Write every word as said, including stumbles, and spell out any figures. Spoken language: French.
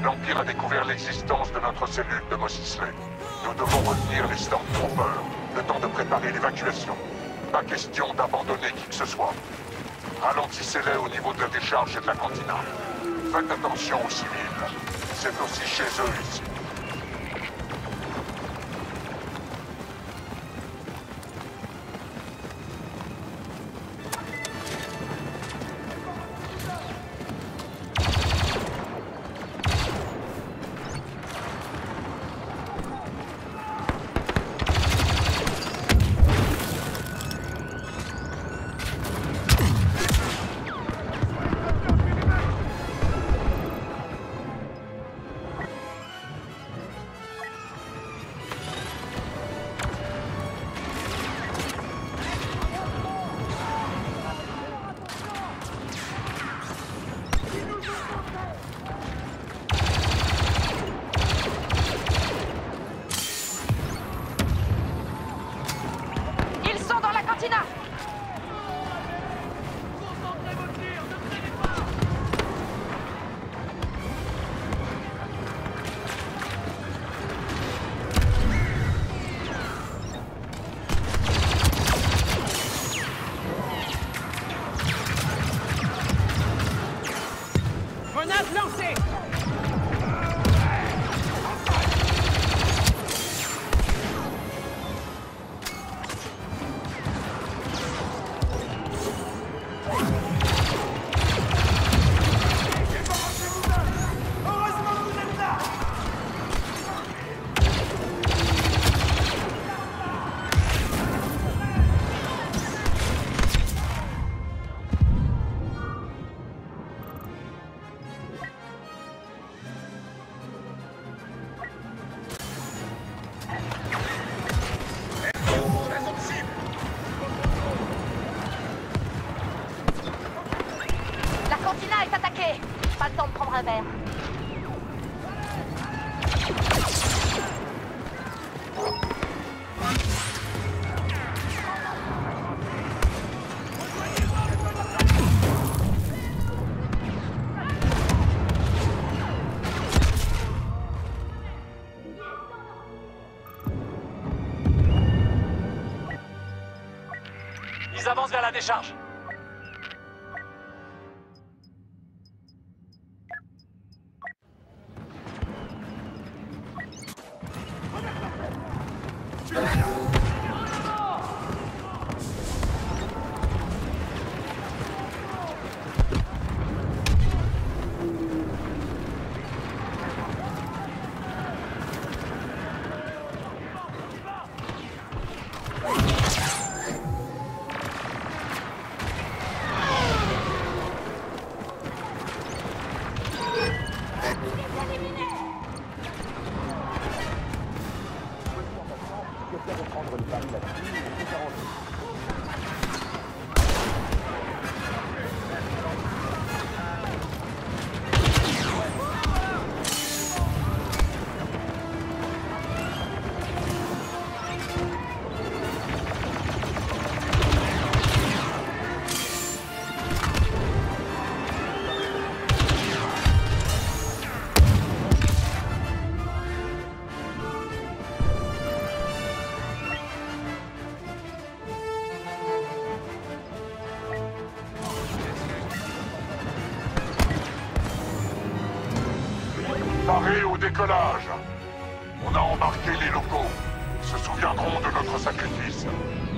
L'Empire a découvert l'existence de notre cellule de Mos Eisley. Nous devons retenir les Stormtroopers, le temps de préparer l'évacuation. Pas question d'abandonner qui que ce soit. Ralentissez-les au niveau de la décharge et de la cantina. Faites attention aux civils. C'est aussi chez eux ici. Pas le temps de prendre un verre. Ils avancent vers la décharge. Paré au décollage. On a embarqué les locaux. Ils se souviendront de notre sacrifice.